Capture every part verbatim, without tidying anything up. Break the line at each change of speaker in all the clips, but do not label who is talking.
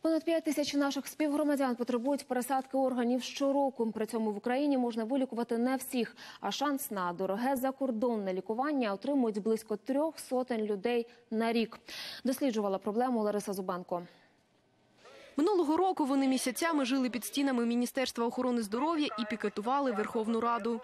Понад п'ять тисяч наших співгромадян потребують пересадки органів щороку. При цьому в Україні можна вилікувати не всіх, а шанс на дороге закордонне лікування отримують близько трьох сотень людей на рік. Досліджувала проблему Лариса Зубенко.
Минулого року вони місяцями жили під стінами Міністерства охорони здоров'я і пікетували Верховну Раду.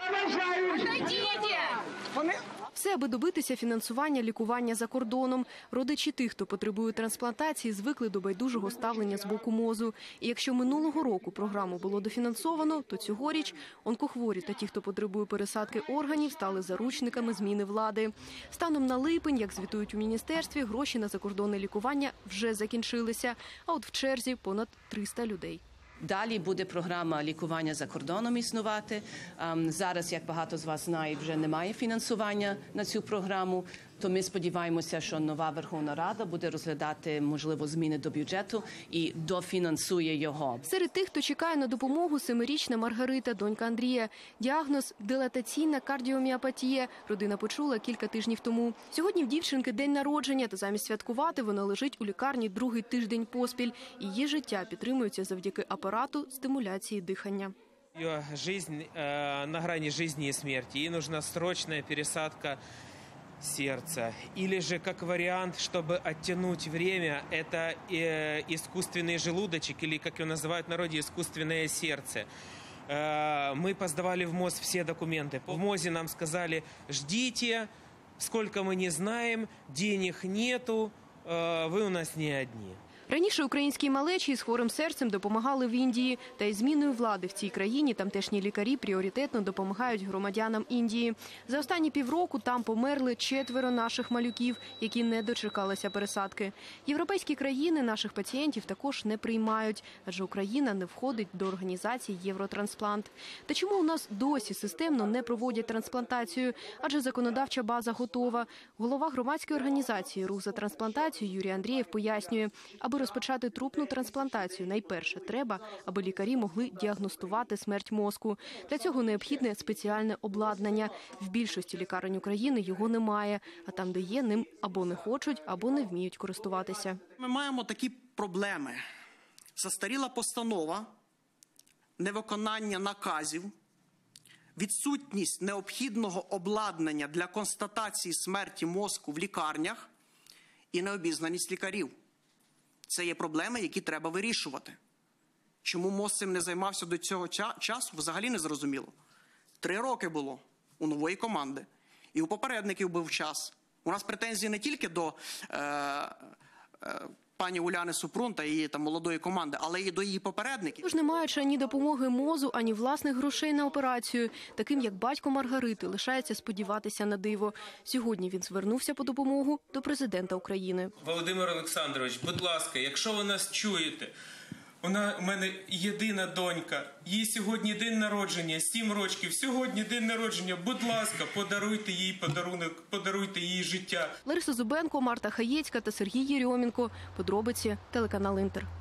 Все, аби добитися фінансування лікування за кордоном. Родичі тих, хто потребує трансплантації, звикли до байдужого ставлення з боку МОЗу. І якщо минулого року програму було дофінансовано, то цьогоріч онкохворі та ті, хто потребує пересадки органів, стали заручниками зміни влади. Станом на липень, як звітують у міністерстві, гроші на закордонне лікування вже закінчилися, а от в черзі понад триста людей.
Далі буде програма лікування за кордоном існувати. Зараз, як багато з вас знають, вже немає фінансування на цю програму. То ми сподіваємося, що нова Верховна Рада буде розглядати, можливо, зміни до бюджету і дофінансує його.
Серед тих, хто чекає на допомогу, семирічна Маргарита, донька Андрія. Діагноз – дилатаційна кардіоміопатія. Родина почула кілька тижнів тому. Сьогодні в дівчинки день народження, та замість святкувати вона лежить у лікарні другий тиждень поспіль. Її життя підтримується завдяки апарату стимуляції дихання.
Ее жизнь э, на грани жизни и смерти. Ей нужна срочная пересадка сердца. Или же, как вариант, чтобы оттянуть время, это э, искусственный желудочек, или, как его называют в народе, искусственное сердце. Э, мы поздавали в МОЗ все документы. В МОЗе нам сказали: ждите, сколько мы не знаем, денег нету, э, вы у нас не одни.
Раніше українській малечі з хворим серцем допомагали в Індії. Та із зміною влади в цій країні тамтешні лікарі пріоритетно допомагають громадянам Індії. За останні півроку там померли четверо наших малюків, які не дочекалися пересадки. Європейські країни наших пацієнтів також не приймають, адже Україна не входить до організації Євротрансплант. Та чому у нас досі системно не проводять трансплантацію? Адже законодавча база готова. Голова громадської організації «Рух за трансплантацію» Юрій Андрієв пояснює, аби розпочати трупну трансплантацію, найперше треба, аби лікарі могли діагностувати смерть мозку. Для цього необхідне спеціальне обладнання. В більшості лікарень України його немає, а там, де є, ним або не хочуть, або не вміють користуватися.
Ми маємо такі проблеми. Застаріла постанова, невиконання наказів, відсутність необхідного обладнання для констатації смерті мозку в лікарнях і необізнаність лікарів. Це є проблеми, які треба вирішувати. Чому МОЗ цим не займався до цього часу, взагалі не зрозуміло. Три роки було у нової команди. І у попередників був час. У нас претензії не тільки до е, е, пані Уляни Супрун та її там, молодої команди, але і до її попередників.
Тож не маючи ані допомоги МОЗу, ані власних грошей на операцію, таким як батько Маргарити, лишається сподіватися на диво. Сьогодні він звернувся по допомогу до президента України.
Володимир Олександрович, будь ласка, якщо ви нас чуєте, вона у мене єдина донька, їй сьогодні день народження, сім років, сьогодні день народження, будь ласка, подаруйте їй подарунок, подаруйте їй життя.
Лариса Зубенко, Марта Хаєцька та Сергій Єрьомінко. Подробиці, телеканал «Інтер».